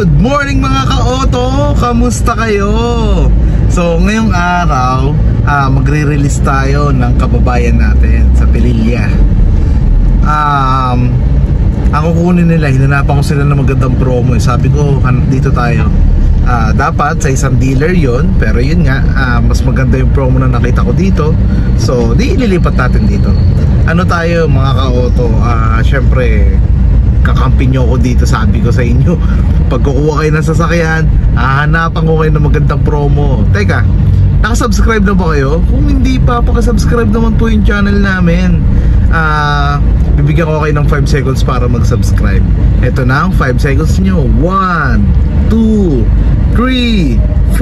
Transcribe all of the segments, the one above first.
Good morning mga ka-auto! Kamusta kayo? So ngayong araw magre-release tayo ng kababayan natin sa Pililla. Ang kukunin nila, hinanapan ko sila ng magandang promo. Sabi ko, dito tayo. Dapat sa isang dealer yon, pero yun nga, mas maganda yung promo na nakita ko dito. So di ililipat natin dito. Ano tayo mga ka-auto? Syempre kakampi nyo ako dito, sabi ko sa inyo. Pag kukuha kayo ng sasakyan, hahanapan ko kayo ng magandang promo. Teka, nakasubscribe na ba kayo? Kung hindi pa, pakasubscribe naman po yung channel namin. Bibigyan ko kayo ng 5 seconds para mag-subscribe. Ito na ang 5 seconds nyo. 1, 2, 3,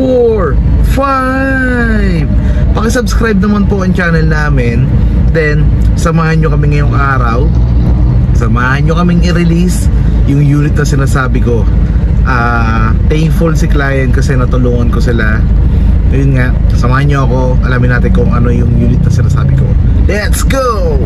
4, 5. Pakisubscribe naman po ang channel namin. Then, samahan nyo kami ngayong araw. Samahan nyo kaming i-release yung unit na sinasabi ko. Thankful si client kasi natulungan ko sila. Yun nga, samahan nyo ako. Alamin natin kung ano yung unit na sinasabi ko. Let's go!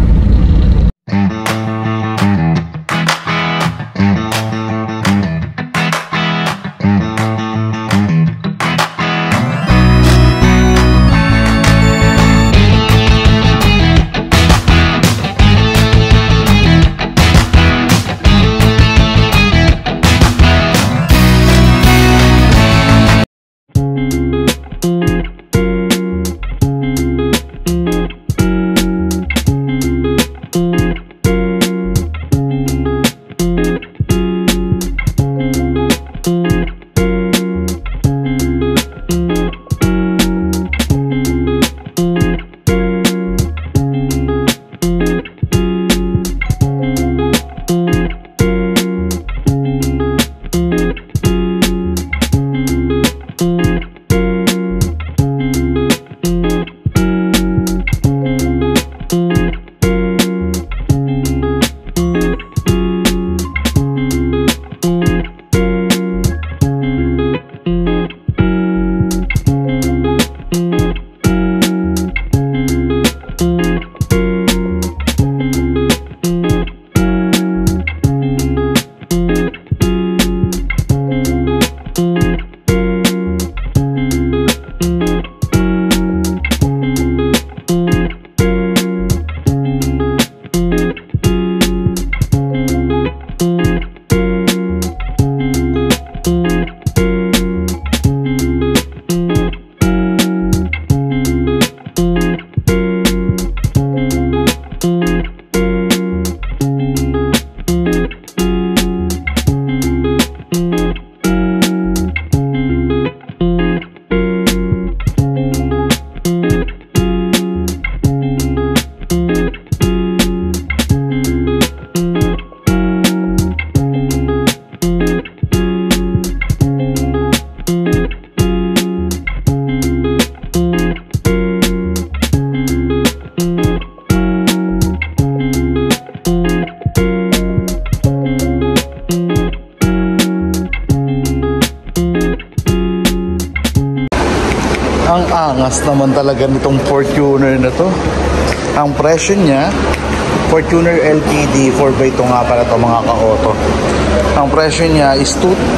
Ang angas naman talaga nitong Fortuner na to. Ang presyo niya, Fortuner LTD 4x2 nga pala to mga ka-auto. Ang presyo niya is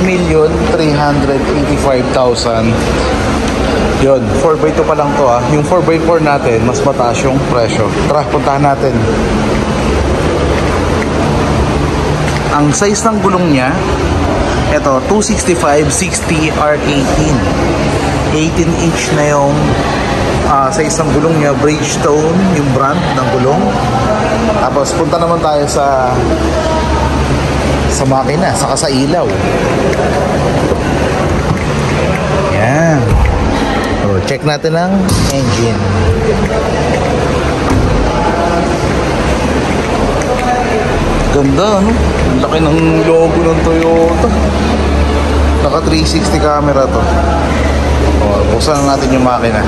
2,385,000. Yun, 4x2 pa lang to ah. Yung 4x4 natin, mas mataas yung presyo. Tara, puntahan natin. Ang size ng gulong niya, ito, 265/60 R18. 18-inch na yung sa isang gulong niya. Bridgestone yung brand ng gulong. Tapos punta naman tayo sa makina, saka sa ilaw. Yan. So, check natin ang engine. Ganda, no? Ang laki ng logo ng Toyota. Naka 360 camera to. Buksan natin yung makina.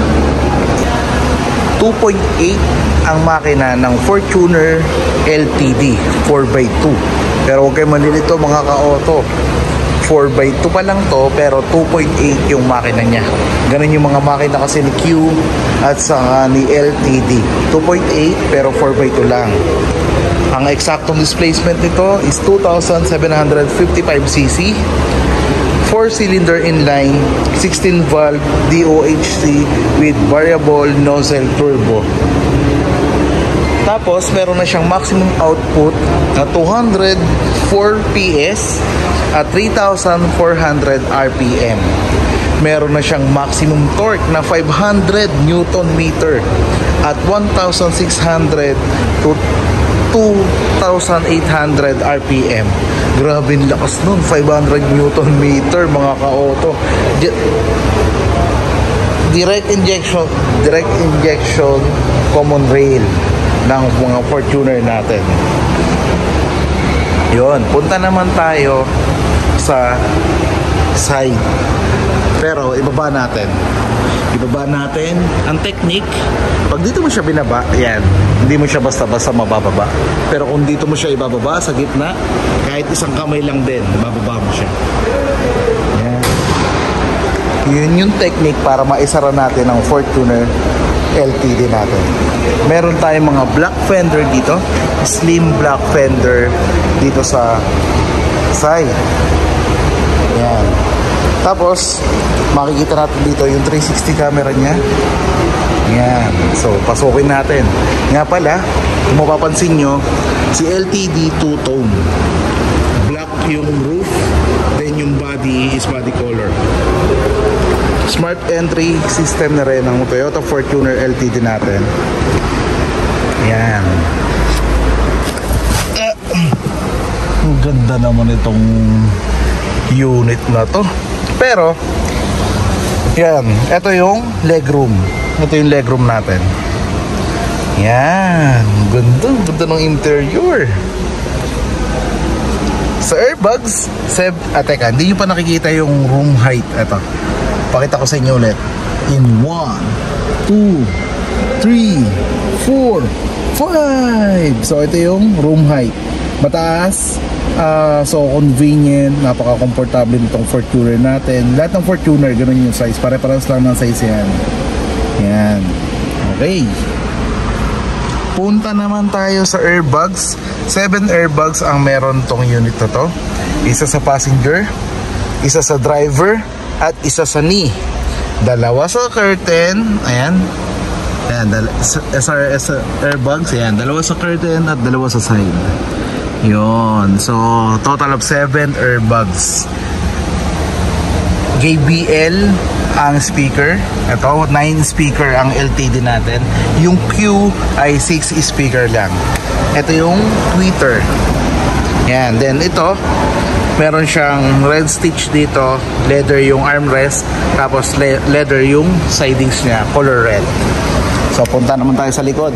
2.8 ang makina ng Fortuner LTD 4x2. Pero huwag kayo manilito mga ka-auto. 4x2 pa lang to, pero 2.8 yung makina niya. Ganun yung mga makina kasi ni Q at saka ni LTD. 2.8 pero 4x2 lang. Ang eksaktong displacement nito is 2,755cc. 4-cylinder inline, 16 valve DOHC with variable nozzle turbo. Tapos meron na siyang maximum output na 204 PS at 3,400 RPM. Meron na siyang maximum torque na 500 Newton meter at 1,600 to 2,800 RPM. Grabe ang lakas nun, 500 Newton meter mga ka-auto. Direct injection common rail ng mga Fortuner natin. Yun, punta naman tayo sa side. Pero ibaba natin ang technique. Pag dito mo siya binaba, yan, hindi mo siya basta-basta mabababa. Pero kung dito mo siya ibababa sa gitna, kahit isang kamay lang din, mababa mo siya. Yan. Yun yung technique para maisara natin ang Fortuner LTD natin. Meron tayong mga black fender dito, slim black fender dito sa side. Yan. Tapos makikita natin dito yung 360 camera niya. Yan. So pasukin natin. Nga pala, kung mapapansin nyo, si LTD two-tone. Black yung roof, then yung body is body color. Smart entry system na rin ng Toyota Fortuner LTD natin. Yan. Ang ganda naman itong unit na to. Pero yan, ito yung legroom. Ito yung legroom natin. Yan, ganda ng interior. Sa airbags, teka, hindi nyo pa nakikita yung room height. Ito, pakita ko sa inyo ulit. In 1, 2, 3, 4, 5. So ito yung room height. Mataas, so convenient, napaka-comfortable nitong Fortuner natin. Lahat ng Fortuner, ganun yung size. Pare-parehas lang ng size yan. Yan. Okay. Punta naman tayo sa airbags. 7 airbags ang meron tong unit na to. Isa sa passenger, isa sa driver, at isa sa knee. Dalawa sa curtain. Ayan. Ayan, SRS airbags. Ayan, dalawa sa curtain at dalawa sa side. Yun. So, total of 7 airbags. JBL ang speaker. Ito, 9 speaker ang LTD natin. Yung Q ay 6 speaker lang. Ito yung tweeter. Yan. Then ito, meron siyang red stitch dito. Leather yung armrest. Tapos leather yung sidings niya. Color red. So, punta naman tayo sa likod.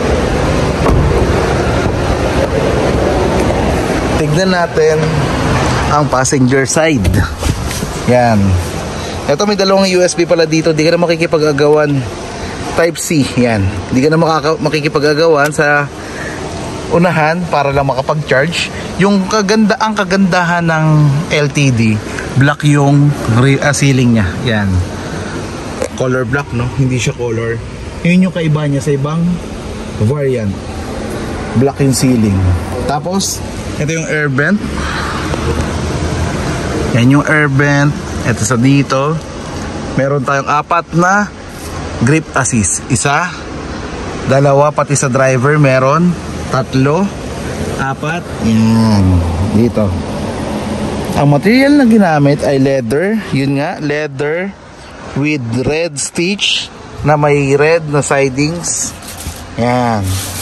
Tignan natin ang passenger side. Yan. Ito, may dalawang USB pala dito. Di ka na makikipag-agawan. Type C. Yan. Di ka na makikipag-agawan sa unahan para lang makapag-charge. Yung ang kagandahan ng LTD, black yung ceiling niya. Yan. Color black, no? Hindi siya color. Yun yung kaiba niya sa ibang variant. Black yung ceiling. Tapos, ito yung air vent. Yan yung air vent. Ito sa dito. Meron tayong 4 na grip assist. Isa, dalawa, pati sa driver meron 3, 4. Yan. Dito. Ang material na ginamit ay leather. Yun nga, leather with red stitch na may red na sidings. Yan.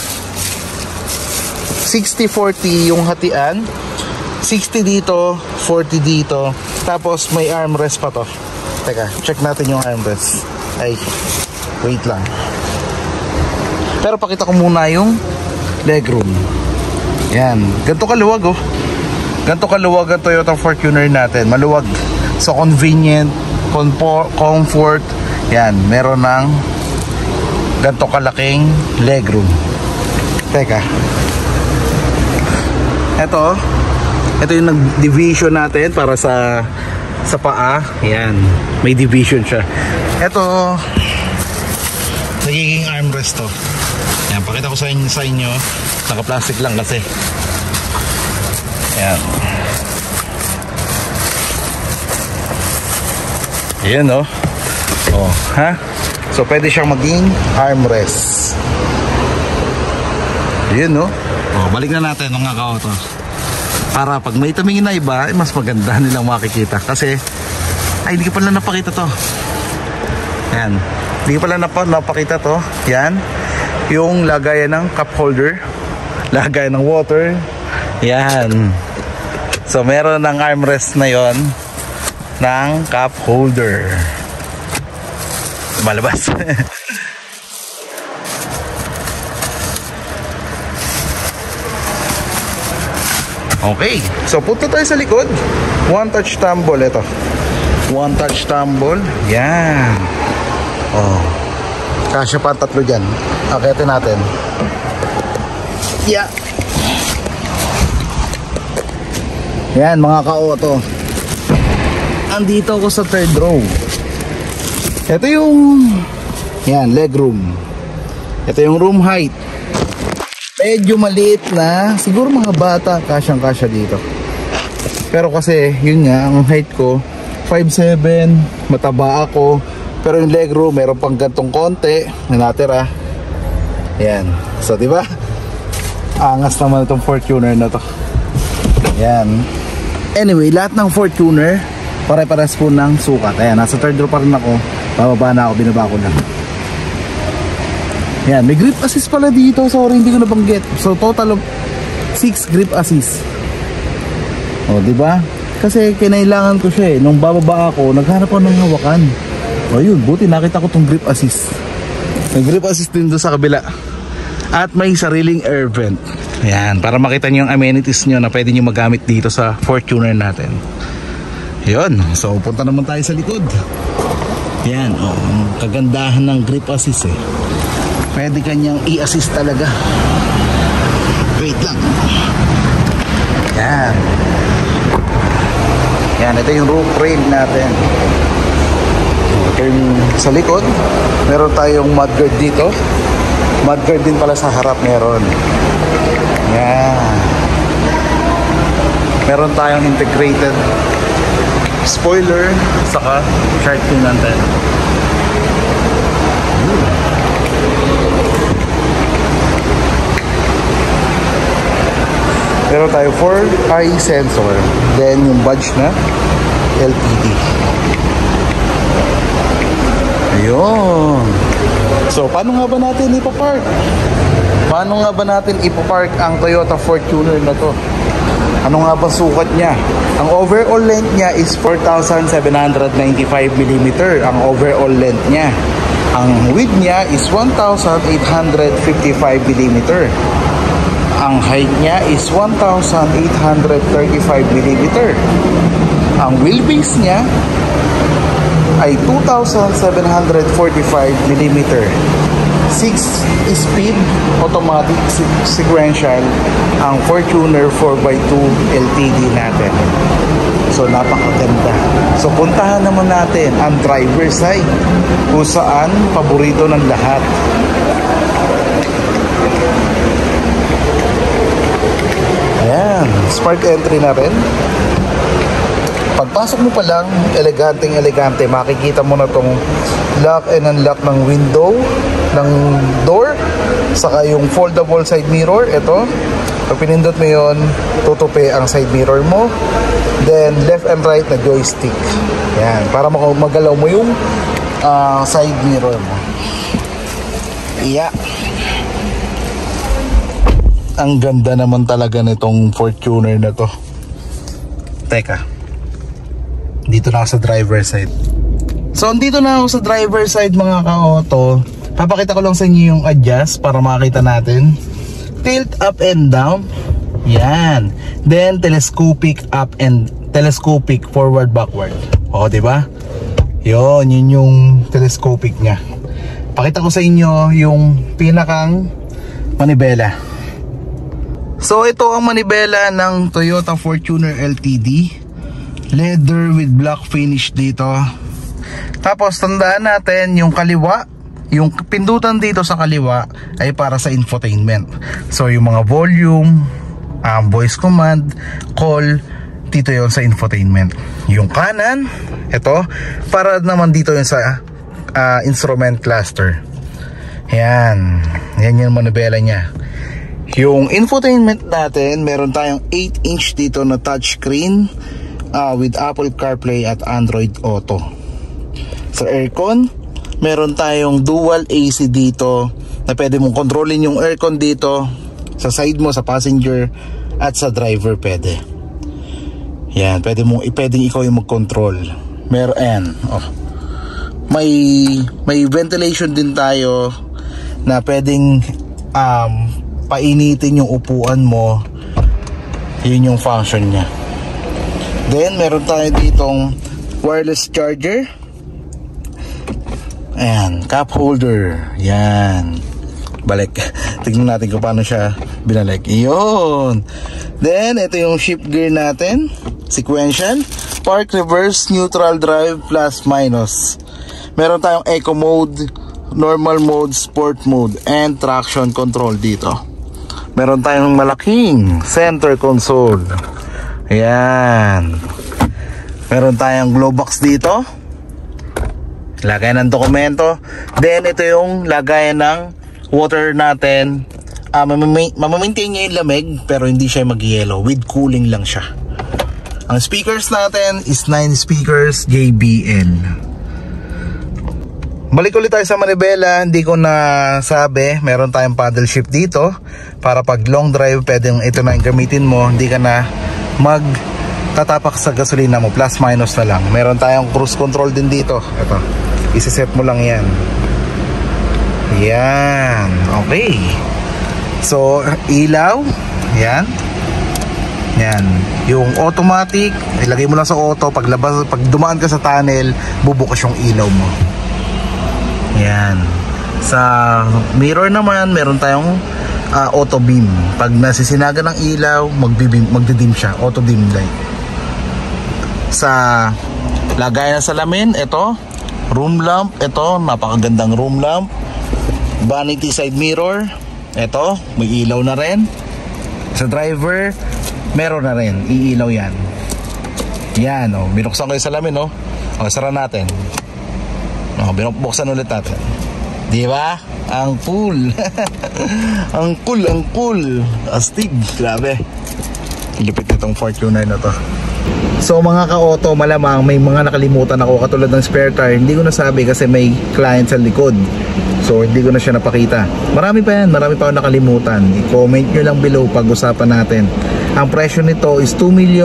60-40 yung hatian. 60 dito, 40 dito. Tapos may armrest pa to. Teka, check natin yung armrest. Ay, wait lang. Pero pakita ko muna yung legroom. Yan. Ganito kaluwag, oh. Ganito kaluwag ang Toyota Fortuner natin. Maluwag. So convenient, comfort. Yan. Meron ng ganito kalaking legroom. Teka. Ito yung nag-division natin para sa paa. Yan, may division siya. Ito, nagiging armrest to. Yan, pakita ko sa inyo. Naka-plastic lang kasi. Yan. Ayan oh. Oh, ha? So pwede siyang maging armrest. Ayan oh. Oh, balik na natin mga ka-auto. Para pag may tumingin na iba, mas maganda nilang makikita. Kasi, ay hindi ko pala napakita to. Ayan. Hindi ko pala napakita to. Yan. Yung lagayan ng cup holder. Lagayan ng water. Yan. So meron ng armrest na yon ng cup holder. Malabas. Okay. So punta tayo sa likod. One touch tumble ito. One touch tumble. Yan. Oh. Kasya pa 3 dyan. Akitin natin. Yeah. Yan mga ka-auto. Andito ako sa 3rd row. Ito yung yan, leg room. Ito yung room height. Medyo maliit na. Siguro mga bata kasyang kasya dito. Pero kasi yun nga, ang height ko 5'7", mataba ako. Pero yung leg room meron pang gantong konti na natira. Yan. So diba? Angas naman itong Fortuner na to. Yan. Anyway, lahat ng Fortuner pare-pares po ng sukat. Ayan, nasa 3rd row pa rin ako. Bababa na ako, binaba ko na. Yan, may grip assist pala dito. Sorry, hindi ko nabanggit. So total of 6 grip assist. O, diba? Kasi kinailangan ko siya eh. Nung bababa ako, naghanap ako ng hawakan. O yun, buti nakita ko tong grip assist. May grip assist din doon sa kabila. At may sariling air vent. Yan, para makita nyo yung amenities nyo na pwede nyo magamit dito sa Fortuner natin. Yun, so punta naman tayo sa likod. Yan, oh, kagandahan ng grip assist eh. Pwede kanyang i-assist talaga. Wait lang. Yan. Yan, ito yung roof rail natin. Ito yung sa likod. Meron tayong mudguard dito. Mudguard din pala sa harap meron. Yan. Meron tayong integrated spoiler saka shark fin natin. Meron tayo 4-eye sensor. Then yung badge na LTD. Ayun. So paano nga ba natin ipapark? Paano nga ba natin ipapark ang Toyota Fortuner na to? Ano nga ba sukat niya? Ang overall length niya is 4,795mm. Ang overall length niya. Ang width niya is 1,855mm. Ang height niya is 1,835mm. Ang wheelbase niya ay 2,745mm. 6-speed automatic sequential ang Fortuner 4x2 LTD natin. So napakaganda. So puntahan naman natin ang driver side kung saan paborito ng lahat. Ayan, spark entry na rin. Pagpasok mo pa lang, elegante, makikita mo na tong lock and unlock ng window, ng door, saka yung foldable side mirror. Ito, pag pinindot mo yun, tutupi ang side mirror mo. Then left and right na joystick. Yan, para magalaw mo yung side mirror mo. Yeah. Ang ganda naman talaga nitong Fortuner na to. Teka, dito na ako sa driver side. So andito na ako sa driver side mga ka-auto. Papakita ko lang sa inyo yung adjust para makita natin. Tilt up and down. Yan. Then telescopic up and telescopic forward backward. O, di ba? Yun yung telescopic niya. Pakita ko sa inyo yung pinakang manibela. So ito ang manibela ng Toyota Fortuner LTD. Leather with black finish dito. Tapos tandaan natin yung kaliwa, yung pindutan dito sa kaliwa ay para sa infotainment. So yung mga volume, voice command, call, dito yon sa infotainment. Yung kanan, ito, para naman dito yun sa instrument cluster. Yan yung manibela niya. Yung infotainment natin, meron tayong 8-inch dito na touchscreen with Apple CarPlay at Android Auto. Sa aircon, meron tayong dual AC dito na pwede mong kontrolin yung aircon dito sa side mo, sa passenger at sa driver pwede. Yan, pwedeng ikaw yung mag-control. Meron, may ventilation din tayo na pwedeng painitin yung upuan mo. Yun yung function nya. Then meron tayo ditong wireless charger. Ayan, cup holder. Yan, balik. Tignan natin kung paano siya binalik. Iyon. Then ito yung shift gear natin, sequential, park, reverse, neutral, drive, plus, minus. Meron tayong eco mode, normal mode, sport mode, and traction control dito. Meron tayong malaking center console. Ayan. Meron tayong glow box dito, lagayan ng dokumento. Then ito yung lagayan ng water natin. Mamaintain niya yung lamig, pero hindi siya mag-yellow, with cooling lang siya. Ang speakers natin is 9 speakers JBL. Balik ulit tayo sa manibela. Hindi ko na sabi, meron tayong paddle shift dito para pag long drive pwedeng ito na yung gamitin mo, hindi ka na tatapak sa gasolina mo, plus minus na lang. Meron tayong cruise control din dito. Ito, isiset mo lang yan. Yan, okay. So ilaw, yan. Yan, yung automatic, ilagay mo lang sa auto. Pag dumaan ka sa tunnel, bubukas yung ilaw mo. Yan. Sa mirror naman, meron tayong auto beam. Pag nasisinaga ng ilaw, magdidim siya, auto dim light. Sa lagayan ng salamin, ito room lamp. Ito, napakagandang room lamp. Vanity side mirror, ito, may ilaw na rin. Sa driver, meron na rin, iilaw yan. Yan, binuksan ko yung salamin, sara natin. Binuksan ulit natin. Diba? Ang cool. ang cool. Astig, grabe. Ilipit nitong Fortuner na to. So mga ka-auto, malamang may mga nakalimutan ako, katulad ng spare tire. Hindi ko nasabi kasi may client sa likod, so hindi ko na siya napakita. Marami pa ako nakalimutan. I-comment nyo lang below, pag-usapan natin. Ang presyo nito is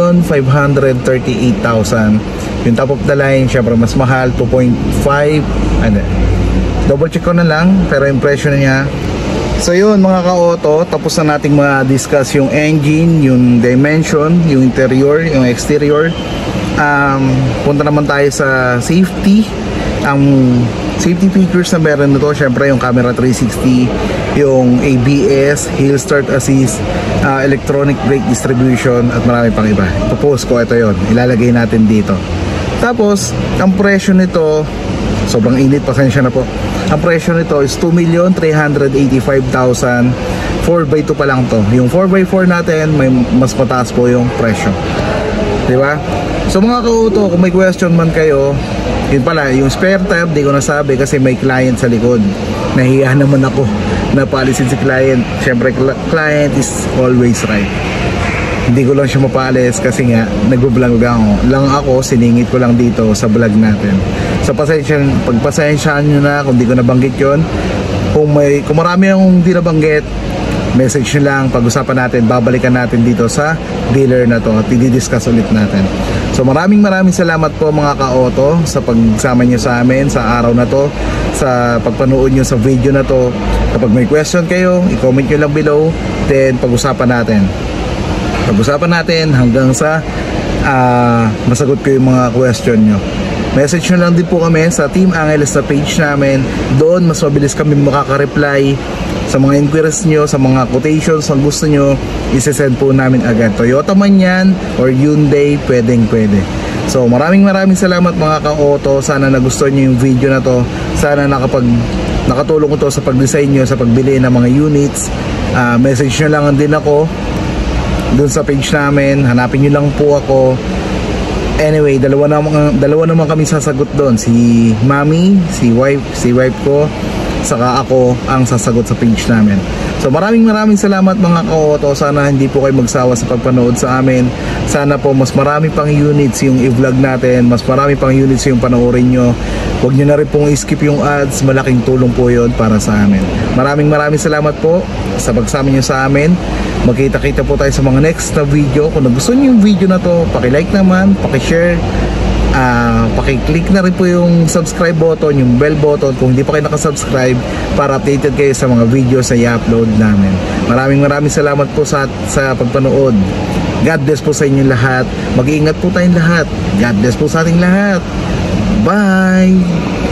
2,538,000. Yung top of the line, syempre mas mahal, 2.5. Double check ko na lang, pero yung presyo niya. So yun mga ka-auto, tapos na nating ma-discuss yung engine, yung dimension, yung interior, yung exterior. Punta naman tayo sa safety. Ang safety features na meron nito, syempre yung camera 360, yung ABS, hill start assist, electronic brake distribution, at marami pang iba. Ipopost ko, ito yon, ilalagay natin dito. Tapos ang presyo nito, sobrang init, pasensya na po. Ang presyo nito is 2,385,000. 4x2 pa lang to. Yung 4x4 natin, may mas mataas po yung presyo. Diba? So mga ka-auto, kung may question man kayo, yun pala, yung spare tire, di ko nasabi kasi may client sa likod. Nahiya naman ako na paalisin si client. Syempre, client is always right. Hindi ko lang siya mapalis kasi nga nag-vlog lang ako, siningit ko lang dito sa vlog natin. So pagpasensyaan nyo na kung di ko nabanggit yun. Kung marami yung di nabanggit, message nyo lang, pag-usapan natin, babalikan natin dito sa dealer na to at i-discuss ulit natin. So maraming salamat po mga ka-auto sa pagsama nyo sa amin sa araw na to, sa pagpanood nyo sa video na to. Kapag may question kayo, i-comment nyo lang below, then pag-usapan natin hanggang sa masagot ko yung mga question nyo. Message nyo lang din po kami sa Team Angeles na page namin. Doon mas mabilis kami makaka-reply sa mga inquiries nyo, sa mga quotations na gusto nyo, isesend po namin agad. Toyota man yan or Hyundai, pwede. So maraming salamat mga ka-auto. Sana nagustuhan nyo yung video na to. Sana nakatulong ko to sa pag-design nyo, sa pagbili ng mga units. Message nyo lang din ako dun sa page namin. Hanapin nyo lang po ako. Anyway, dalawa naman kami sasagot doon. Si Mami, si wife ko, saka ako ang sasagot sa page namin. So maraming salamat mga ka-auto. Sana hindi po kayo magsawa sa pagpanood sa amin. Sana po mas marami pang units yung i-vlog natin, mas marami pang units yung panoorin nyo. Huwag nyo na rin pong i-skip yung ads. Malaking tulong po yun para sa amin. Maraming salamat po sa pagsama nyo sa amin. Magkita-kita po tayo sa mga next na video. Kung nagustuhan nyo yung video na to, paki-like naman, paki-share, paki-click na rin po yung subscribe button, yung bell button kung hindi pa kayo nakasubscribe, para updated kayo sa mga videos na i-upload namin. Maraming salamat po sa pagpanood. God bless po sa inyo lahat. Mag-iingat po tayong lahat. God bless po sa ating lahat. Bye!